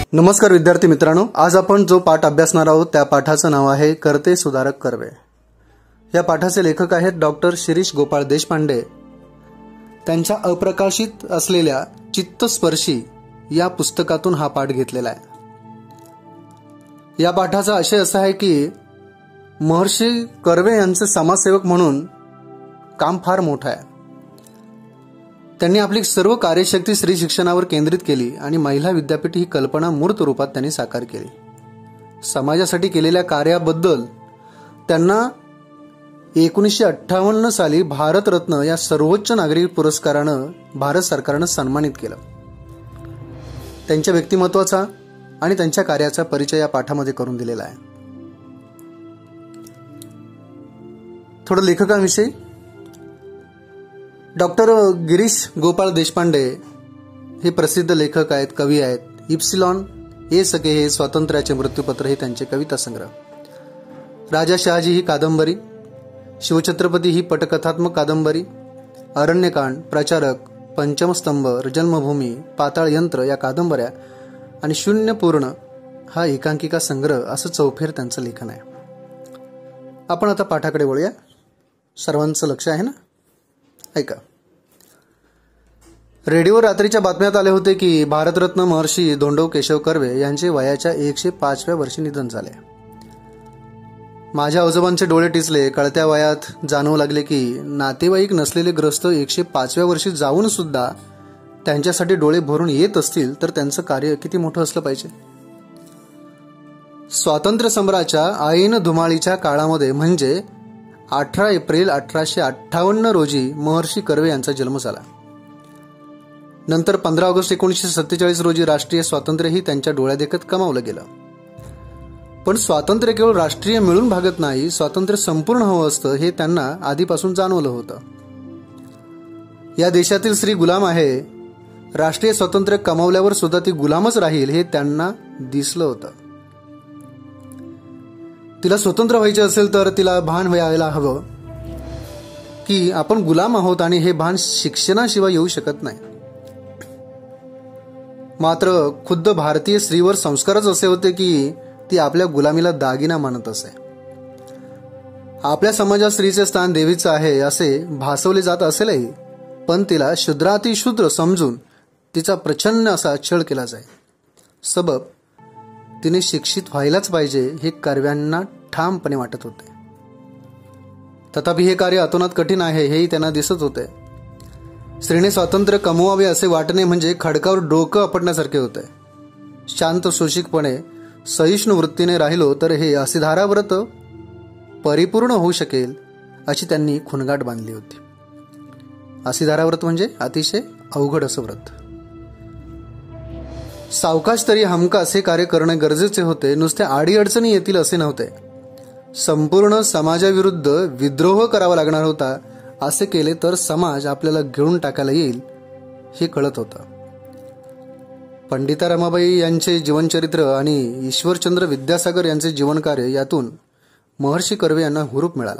नमस्कार विद्यार्थी मित्रांनो, आज आपण जो पाठ अभ्यासणार आहोत त्या पाठाचं नाव आहे करते सुधारक कर्वे। या पाठाचे लेखक आहेत डॉक्टर शिरीष गोपाळ देशपांडे। त्यांच्या अप्रकाशित असलेल्या चित्तस्पर्शी या पुस्तकातून हा पाठ घेतलेला आहे। या पाठाचा आशय असा आहे की महर्षी कर्वे यांचे समाजसेवक म्हणून काम फार मोठं आहे। त्यांनी आपली सर्व कार्यशक्ती स्त्री शिक्षणावर केंद्रित केली आणि महिला विद्यापीठ ही कल्पना मूर्त रूपात त्यांनी साकार केली। समाजासाठी केलेल्या कार्याबद्दल त्यांना 1958 साली भारतरत्न या सर्वोच्च नागरी पुरस्कारानं भारत सरकारनं सन्मानित केलं। त्यांच्या व्यक्तिमत्वाचा आणि त्यांच्या कार्याचा परिचय या पाठामध्ये करून दिलेला आहे। थोडं लेखकांविषयी डॉक्टर गिरीश गोपाळ देशपांडे हे प्रसिद्ध लेखक आहेत, कवी आहेत। इप्सिलॉन ए सके हे स्वातंत्र्याचे मृत्यूपत्र हे त्यांचे कविता संग्रह, राजा शहाजी ही कादंबरी, शिवछत्रपती ही पटकथात्मक कादंबरी, अरण्यकांड, प्रचारक, पंचमस्तंभ, जन्मभूमी, पाताळ यंत्र या कादंबऱ्या आणि शून्य पूर्ण हा एकांकिका संग्रह असं चौफेर त्यांचं लेखन आहे। आपण आता पाठाकडे वळूया। सर्वांचं लक्ष आहे ना? ऐका। रेडिओ रात्रीच्या बातम्यात आले होते की भारतरत्न महर्षी धोंडो केशव कर्वे यांचे वयाच्या 105व्या वर्षी निधन झाले। माझ्या आजोबांचे डोळे टिचले। कळत्या वयात जाणवू लागले की नातेवाईक नसलेले ग्रस्त 105व्या वर्षी जाऊन सुद्धा त्यांच्यासाठी डोळे भरून येत असतील तर त्यांचं कार्य किती मोठं असलं पाहिजे। स्वातंत्र्य सम्राच्या ऐन धुमाळीच्या काळामध्ये म्हणजे 18 एप्रिल 1858 रोजी महर्षी कर्वे यांचा जन्म झाला। नंतर 15 ऑगस्ट 1947 रोजी राष्ट्रीय स्वातंत्र्यही त्यांच्या डोळ्यादेखत कमावलं गेलं। पण स्वातंत्र्य केवळ राष्ट्रीय मिळून भागत नाही, स्वातंत्र्य संपूर्ण हवं असतं हे त्यांना आधीपासून जाणवलं होतं। या देशातील स्त्री गुलाम आहे, राष्ट्रीय स्वातंत्र्य कमावल्यावर सुद्धा ती गुलामच राहील हे त्यांना दिसलं होतं। तिला स्वतंत्र व्हायचे असेल तर तिला भान व्हायला हवं की आपण गुलाम आहोत आणि हे भान शिक्षणाशिवाय येऊ शकत नाही। मात्र खुद्द भारतीय स्त्रीवर संस्कारच असे होते की ती आपल्या गुलामीला दागिना मानत असे। आपल्या समाजात स्त्रीचे स्थान देवीचं आहे असे भासवले जात असेलही, पण तिला शूद्रातिशूद्र समजून तिचा प्रचंड असा छळ केला जाई। सबब तिने शिक्षित व्हायलाच पाहिजे हे कर्व्यांना ठामपणे वाटत होते। तथापि हे कार्य अतोनात कठीण आहे हेही त्यांना दिसत होते। स्त्रीने स्वातंत्र्य कमवावे असे वाटणे म्हणजे खडकावर डोकं आपटण्यासारखे होते। शांत सोशिकपणे सहिष्णू वृत्तीने राहिलो तर हे असिधारा व्रत परिपूर्ण होऊ शकेल अशी त्यांनी खुणगाठ बांधली होती। असिधारा व्रत म्हणजे अतिशय अवघड असं व्रत। सावकाश तरी हमखास हे कार्य करणे गरजेचे होते। नुसते अडीअडचणी येतील असे नव्हते, संपूर्ण समाजाविरुद्ध विद्रोह करावा लागणार होता। असे केले तर समाज आपल्याला गिळून टाकायला येईल हे कळत होतं। पंडिता रमाबाई यांचे जीवनचरित्र आणि ईश्वरचंद्र विद्यासागर यांचे जीवनकार्य यातून महर्षी कर्वे यांना हुरूप मिळाला।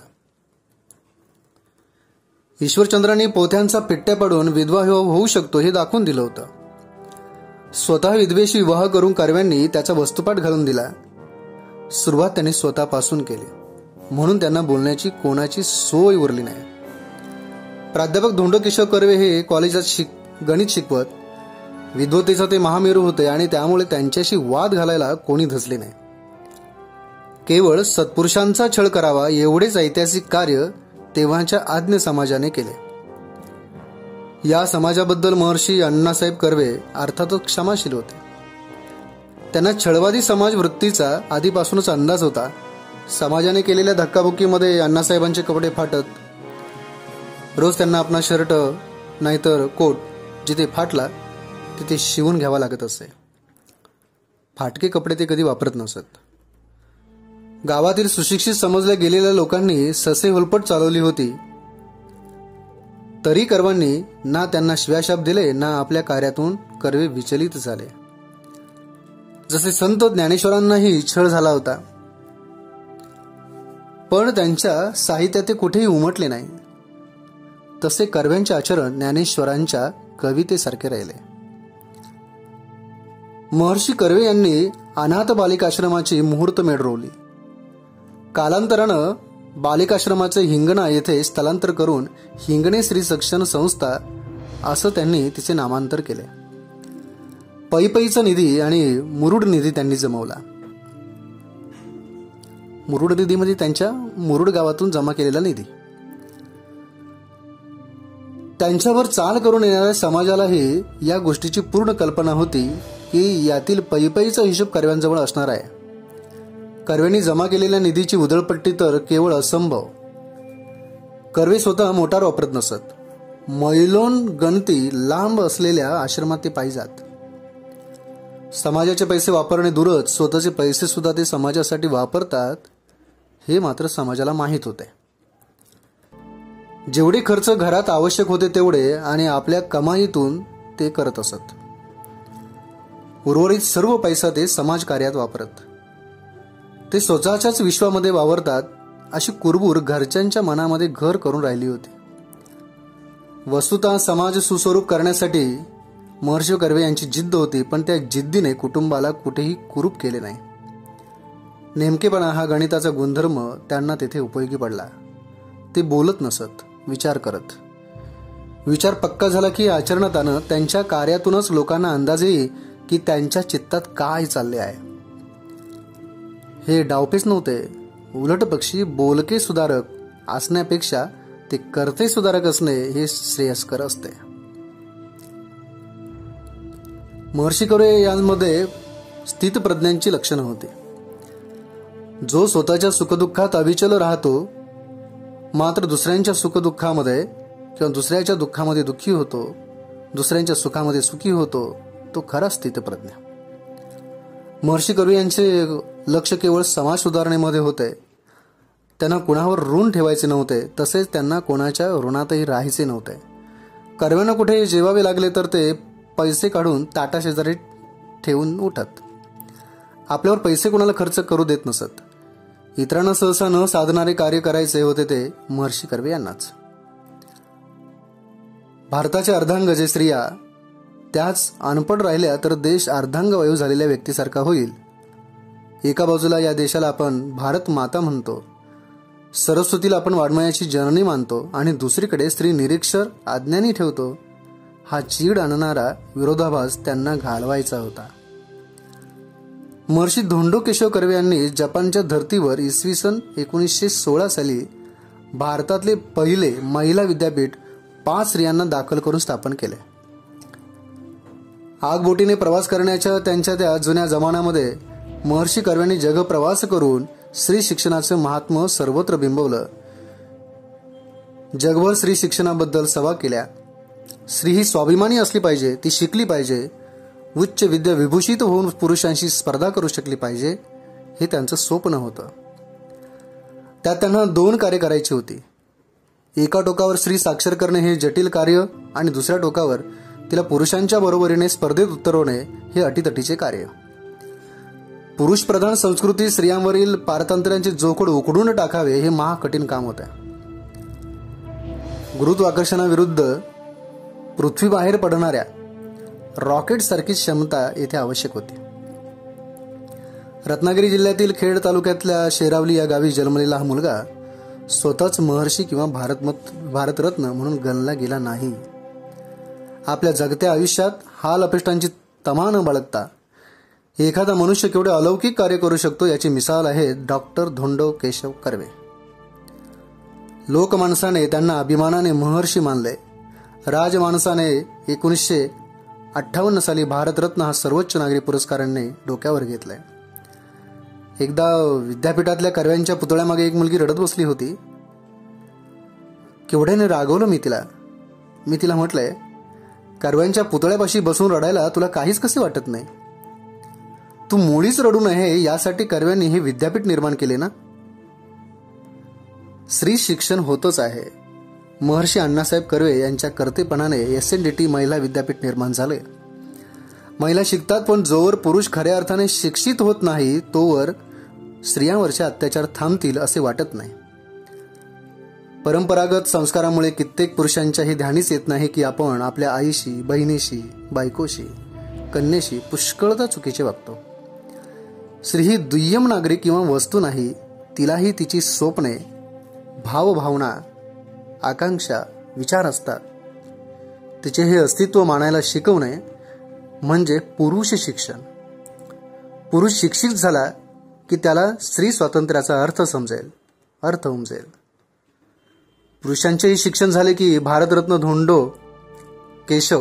ईश्वरचंद्रांनी पोथ्यांचा पिट्ट्या पाडून विधवा होऊ शकतो हे दाखवून दिलं होतं। स्वतः विधवेशी विवाह करून कर्व्यांनी त्याचा वस्तुपाठ घालून दिला। सुरुवात त्यांनी स्वतःपासून केली, म्हणून त्यांना बोलण्याची कोणाची सोय उरली नाही। प्राध्यापक धोंडो केशव कर्वे हे कॉलेजात गणित शिकवत, विद्वतेचा ते महामेरू होते आणि त्यामुळे त्यांच्याशी वाद घालायला कोणी धसले नाही। केवळ सत्पुरुषांचा छळ करावा एवढेच ऐतिहासिक कार्य तेव्हाच्या आज्ञ समाजाने केले। या समाजाबद्दल महर्षी अण्णासाहेब कर्वे अर्थातच क्षमाशील होते। त्यांना छळवादी समाज वृत्तीचा आधीपासूनच अंदाज होता। समाजाने केलेल्या धक्काबुक्कीमध्ये अण्णासाहेबांचे कपडे फाटत, रोज त्यांना आपला शर्ट नाहीतर कोट जिथे फाटला तिथे शिवून घ्यावा लागत असे। फाटके कपडे ते कधी वापरत नसत। गावातील सुशिक्षित समजल्या गेलेल्या लोकांनी ससे हुलपट चालवली होती, तरी कर्वांनी ना त्यांना शिव्याशाप दिले ना आपल्या कार्यातून कर्वे विचलित झाले। जसे संत ज्ञानेश्वरांनाही छळ झाला होता, पण त्यांच्या साहित्यात ते कुठेही उमटले नाही, तसे कर्व्यांचे आचरण ज्ञानेश्वरांच्या कवितेसारखे राहिले। महर्षी कर्वे यांनी अनाथ बालिकाश्रमाची मुहूर्तमेढ रोवली. कालांतरानं बालिकाश्रमाचे हिंगणा येथे स्थलांतर करून हिंगणे स्त्री शिक्षण संस्था असं त्यांनी तिचे नामांतर केले. पैपईचा निधी आणि मुरुड निधी त्यांनी जमवला. मुरुड निधी म्हणजे त्यांच्या मुरुड गावातून जमा केलेला निधी. त्यांच्यावर चाल करून येणाऱ्या समाजालाही या गोष्टीची पूर्ण कल्पना होती की यातील पैपईचा हिशोब कर्व्यांजवळ असणार आहे. कर्व्यांनी जमा केलेल्या निधीची उधळपट्टी तर केवळ असंभव. कर्वे स्वतः मोटार वापरत नसत. मैलोन गणती लांब असलेल्या आश्रमात ते पायी जात. समाजाचे पैसे वापरणे दूरच स्वतःचे पैसे सुद्धा ते समाजासाठी वापरतात हे मात्र समाजाला माहीत होते. जेवढे खर्च घरात आवश्यक होते तेवढे आणि आपल्या कमाईतून ते करत असत. उर्वरित सर्व पैसा ते समाजकार्यात वापरत. ते स्वतःच्याच विश्वामध्ये वावरतात अशी कुरबूर घरच्यांच्या मनामध्ये घर करून राहिली होती. वस्तुतः समाज सुस्वरूप करण्यासाठी महर्षी कर्वे यांची जिद्द होती, पण त्या जिद्दीने कुटुंबाला कुठेही कुरूप केले नाही. नेमकेपणा हा गणिताचा गुणधर्म त्यांना तेथे उपयोगी पडला. ते बोलत नसत, विचार करत. विचार पक्का झाला की आचरणात आणत. त्यांच्या कार्यातूनच लोकांना अंदाज येई की त्यांच्या चित्तात काय चालले आहे. हे डावपेच नव्हते, उलट पक्षी बोलके सुधारक असण्यापेक्षा ते कर्ते सुधारक असणे हे श्रेयस्कर असते. महर्षी कर्वे यांमध्ये स्थितप्रज्ञांची लक्षणं होती. जो स्वतःच्या सुखदुःखात अविचल राहतो, मात्र दुसऱ्यांच्या सुखदुःखामध्ये किंवा दुसऱ्याच्या दुःखामध्ये दुःखी होतो, दुसऱ्यांच्या सुखामध्ये सुखी होतो, तो खरा स्थितप्रज्ञ. महर्षी कर्वे यांचे लक्ष केवळ समाज सुधारणेमध्ये होते. त्यांना कुणावर ऋण ठेवायचे नव्हते, तसेच त्यांना कोणाच्या ऋणातही राहायचे नव्हते. कर्व्यांना कुठे जेवावे लागले तर ते पैसे काढून ताटाशेजारी ठेवून उठत. आपल्यावर पैसे कोणाला खर्च करू देत नसत. इतरांना सहसा न साधणारे कार्य करायचे होते ते महर्षी कर्वे यांनाच. भारताच्या अर्धांगजे स्त्रिया त्याच अनपड राहिल्या तर देश अर्धांगवायू झालेल्या व्यक्तीसारखा होईल. एका बाजूला या देशाला आपण भारत माता म्हणतो, सरस्वतीला आपण वाङ्मयाची जननी मानतो, आणि दुसरीकडे स्त्री निरीक्षर अज्ञानी ठेवतो. हा चीड आणणारा विरोधाभास त्यांना घालवायचा होता. महर्षी धोंडो केशव कर्वे यांनी जपानच्या धर्तीवर इसवी सन 1916 साली भारतातले पहिले महिला विद्यापीठ 5 स्त्रियांना दाखल करून स्थापन केले. आगबोटीने प्रवास करण्याच्या त्यांच्या त्या जुन्या जमान्यामध्ये महर्षी कर्व्यांनी जगप्रवास करून स्त्री शिक्षणाचे महात्म्य सर्वत्र बिंबवलं. जगभर स्त्री शिक्षणाबद्दल सभा केल्या. स्त्री ही स्वाभिमानी असली पाहिजे, ती शिकली पाहिजे, उच्च विद्या विभूषित होऊन पुरुषांशी स्पर्धा करू शकली पाहिजे, हे त्यांचं स्वप्न होतं. त्यात त्यांना 2 कार्य करायची होती. एका टोकावर स्त्री साक्षर करणे हे जटिल कार्य आणि दुसऱ्या टोकावर तिला पुरुषांच्या बरोबरीने स्पर्धेत उतरवणे हे अटीतटीचे कार्य. पुरुषप्रधान संस्कृती स्त्रियांवरील पारतंत्र्यांचे जोखड उकडून टाकावे हे महाकठीण काम होते. गुरुत्वाकर्षणाविरुद्ध पृथ्वीबाहेर पडणाऱ्या रॉकेट सारखी क्षमता येथे आवश्यक होती. रत्नागिरी जिल्ह्यातील खेड तालुक्यातल्या शेरावली या गावी जन्मलेला हा मुलगा स्वतःच महर्षी किंवा भारतरत्न म्हणून गणला गेला नाही. आपल्या जगत्या आयुष्यात हाल अपेष्टांची तमा न बाळगता एखादा मनुष्य केवढे अलौकिक कार्य करू शकतो याची मिसाल आहे डॉक्टर धोंडो केशव कर्वे. लोकमानसाने त्यांना अभिमानाने महर्षी मानले. राजमानसाने 1958 साली भारतरत्न हा सर्वोच्च नागरी पुरस्काराने डोक्यावर घेतलाय. एकदा विद्यापीठातल्या कर्व्यांच्या पुतळ्यामागे एक मुलगी रडत बसली होती. केवढ्याने रागवलं मी तिला म्हटलंय, कर्व्यांच्या पुतळ्यापाशी बसून रडायला तुला काहीच कसे वाटत नाही? तू मुळीच रडू नये यासाठी कर्व्यांनी हे विद्यापीठ निर्माण केले ना. स्त्री शिक्षण होतच आहे. महर्षी अण्णासाहेब कर्वे यांच्या कर्तेपणाने SNDT महिला विद्यापीठ निर्माण झाले. महिला शिकतात, पण जोवर पुरुष खऱ्या अर्थाने शिक्षित होत नाही तोवर स्त्रियांवरचे अत्याचार थांबतील असे वाटत नाही. परंपरागत संस्कारामुळे कित्येक पुरुषांच्या हे ध्यानीच येत नाही की आपण आपल्या आईशी, बहिणीशी, बायकोशी कन्येशी पुष्कळदा चुकीचे वागतो. स्त्री ही दुय्यम नागरिक किंवा वस्तू नाही, तिलाही तिची स्वप्ने, भावभावना, आकांक्षा, विचार असतात. तिचे हे अस्तित्व मानायला शिकवणे म्हणजे पुरुष शिक्षण. पुरुष शिक्षित झाला की त्याला स्त्री स्वातंत्र्याचा अर्थ उमजेल. पुरुषांचेही शिक्षण झाले की भारतरत्न धोंडो केशव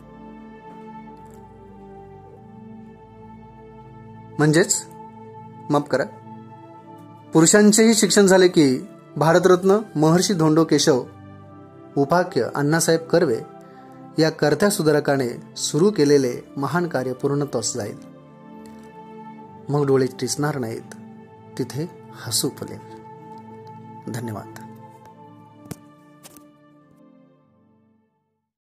पुरुषांचेही शिक्षण झाले की भारतरत्न महर्षी धोंडो केशव उपाख्य अण्णासाहेब कर्वे या कर्त्या सुधारकाने सुरू केलेले महान कार्य पूर्णत्वास जाईल. मग डोळे टिचणार नाहीत, तिथे हसू फुलेल. धन्यवाद.